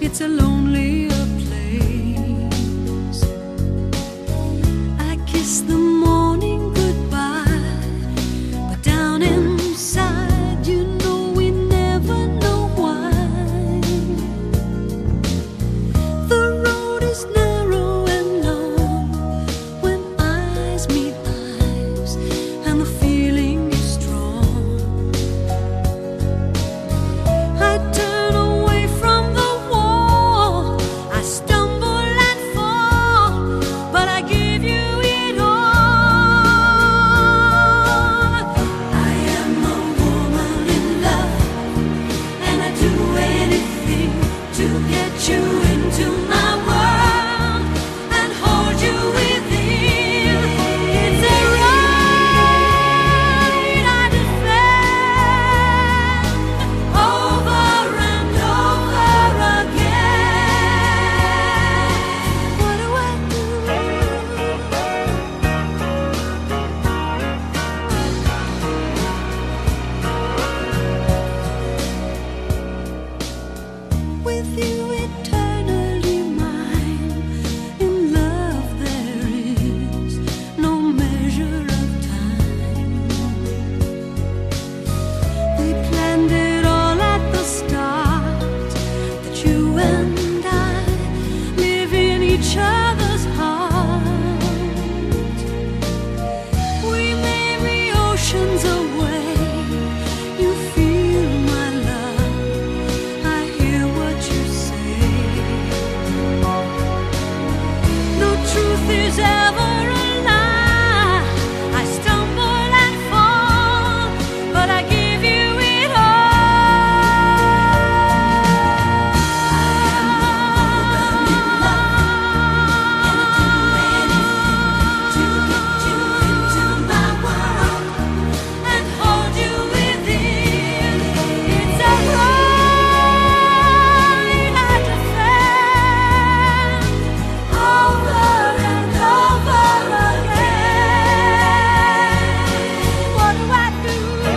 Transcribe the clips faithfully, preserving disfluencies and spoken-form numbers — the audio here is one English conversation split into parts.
it's a lonelier place. I kiss the morning goodbye, but down inside, you know we never know why. The road is narrow and long when eyes meet eyes, and the feeling is strong. I turn away from the wall, I stumble and fall, but I give you it all. I am a woman in love, and I do anything to get you into my world and hold you within. It's a right I defend over and over again. What do I do? With you eternally mine, in love there is no measure of time. We planned it all at the start, that you and I live in each other's heart. We may be oceans away, you feel my love, I hear what you say. No truth is ever a lie. I stumble and fall, but I give you it all. To get you into my world and hold you within. It's a right I defend over and over again. What do I do?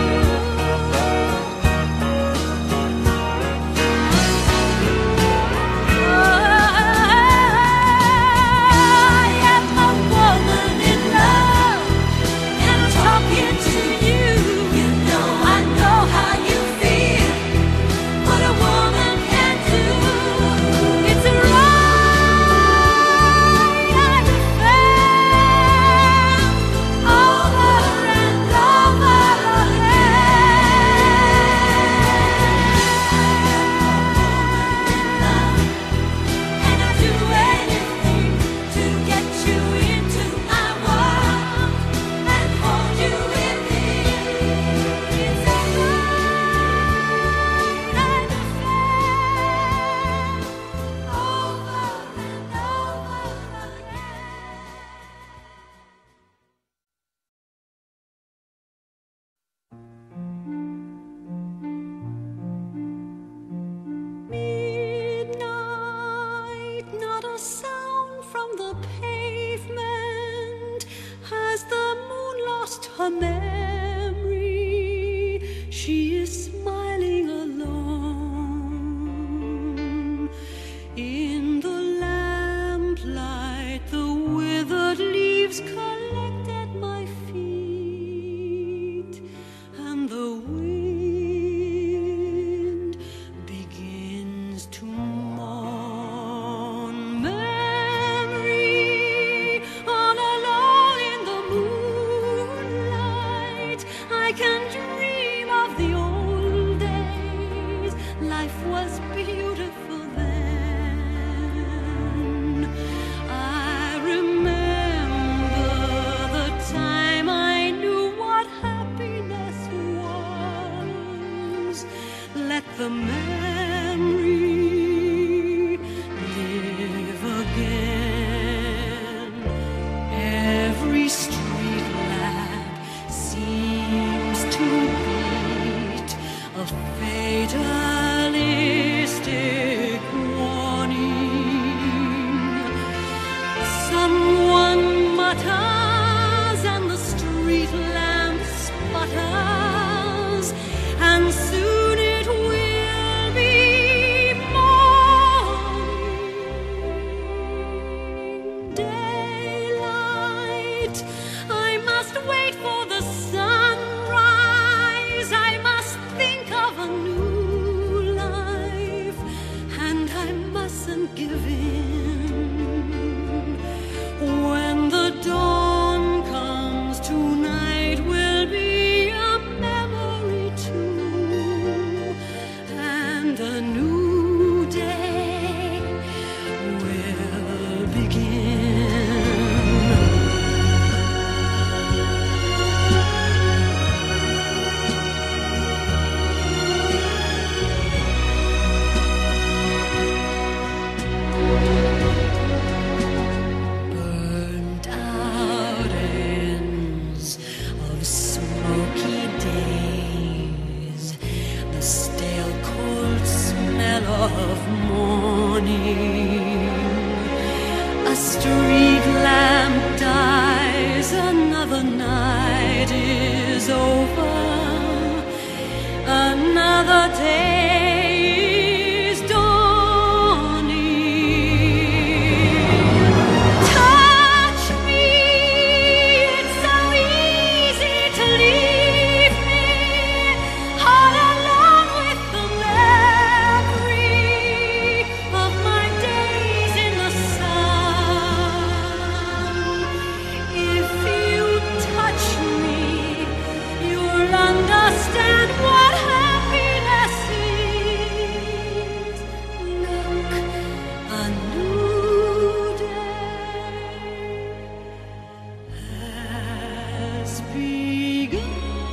I am a woman in love, and I'm talking to you. You know I know how you feel, what a woman can do. It's a right I defend over and over again. And I do anything to get you into my world and hold you within. It's a right I defend over and over again. Midnight, not a sound from the pavement. Has the moon lost her memory? She is smiling alone. In the lamplight, the withered leaves collect at my feet, and the wind begins to mourn. Memory, all alone in the moonlight, give in. When the dawn comes, tonight will be a memory too, and a new day will begin. Burnt out ends of smoky days, the stale cold smell of morning. A street lamp dies, another night is over, another day is dawning. Touch me, it's so easy to leave me all alone with the memory of my days in the sun. If you touch me, you'll understand what happiness is. Look, a new day has begun.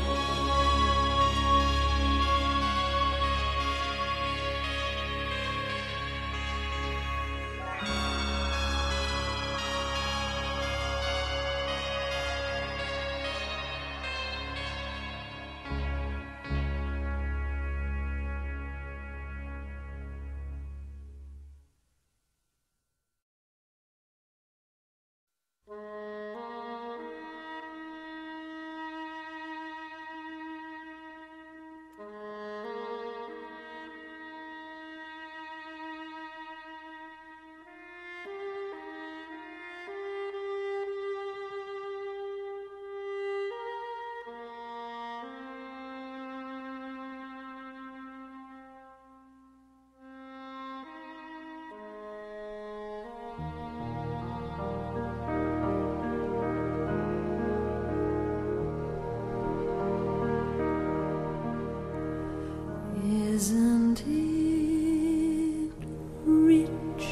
Isn't it rich?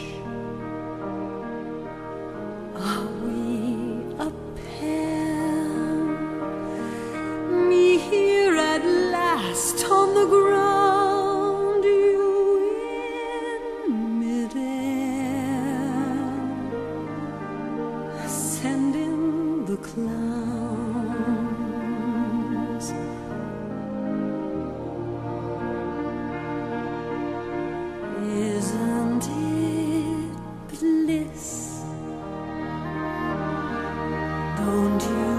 Are we a pair? Me here at last on the ground, you in midair, sending the clowns. Isn't it bliss? Don't you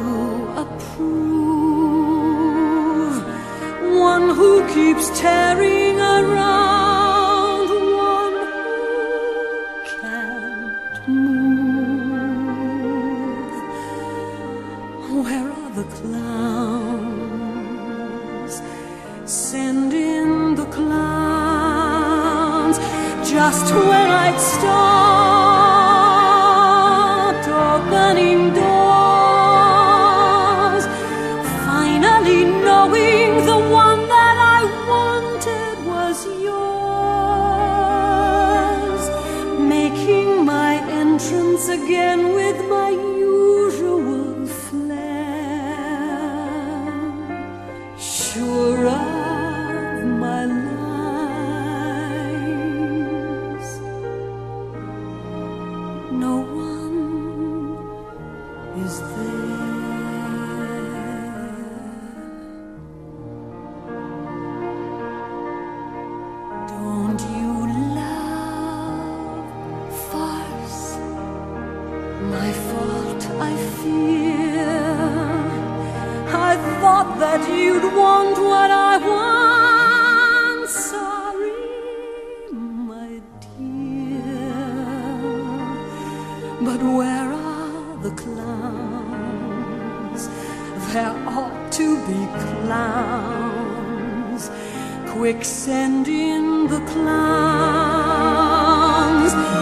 approve? One who keeps tearing around, one who can't move. Where are the clowns? Send in the clowns. Just when I'd start opening doors, finally knowing the one that I wanted was yours, making my entrance again with my usual flair, sure of my lies. No one is there. Don't you love farce? My fault, I fear. I thought that you'd want what I want. Sorry, my dear. But where are the clowns? There ought to be clowns. Quick, send in the clowns.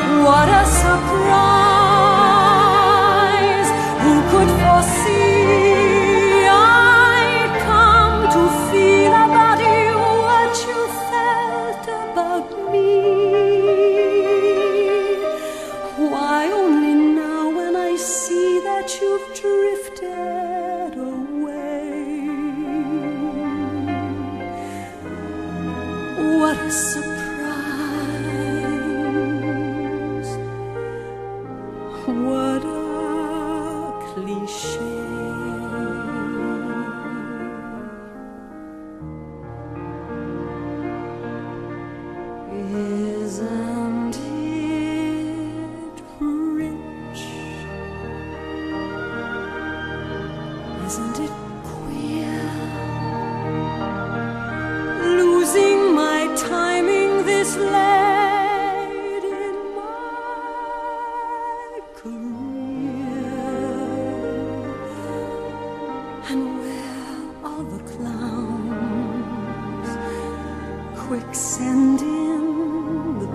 And where are the clowns? Quick, send in the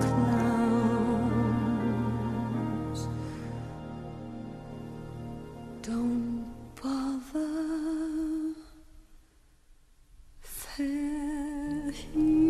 clowns. Don't bother, they're here.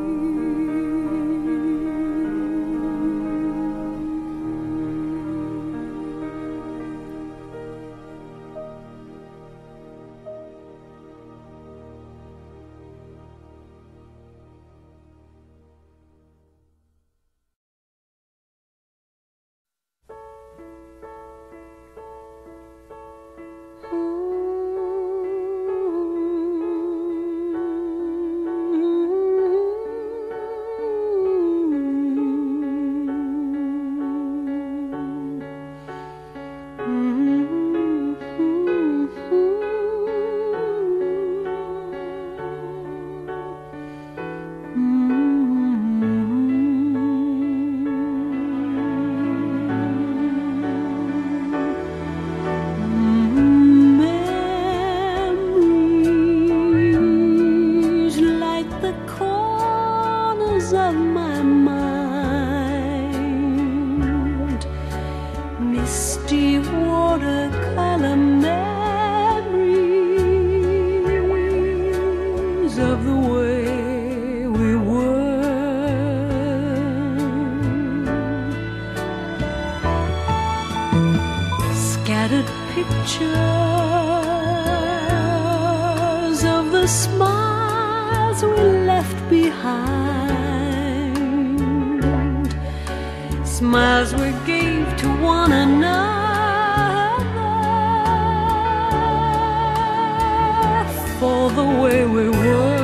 Of my mind, misty watercolor memories of the way we were. Scattered pictures of the smiles we left behind, smiles we gave to one another for the way we were.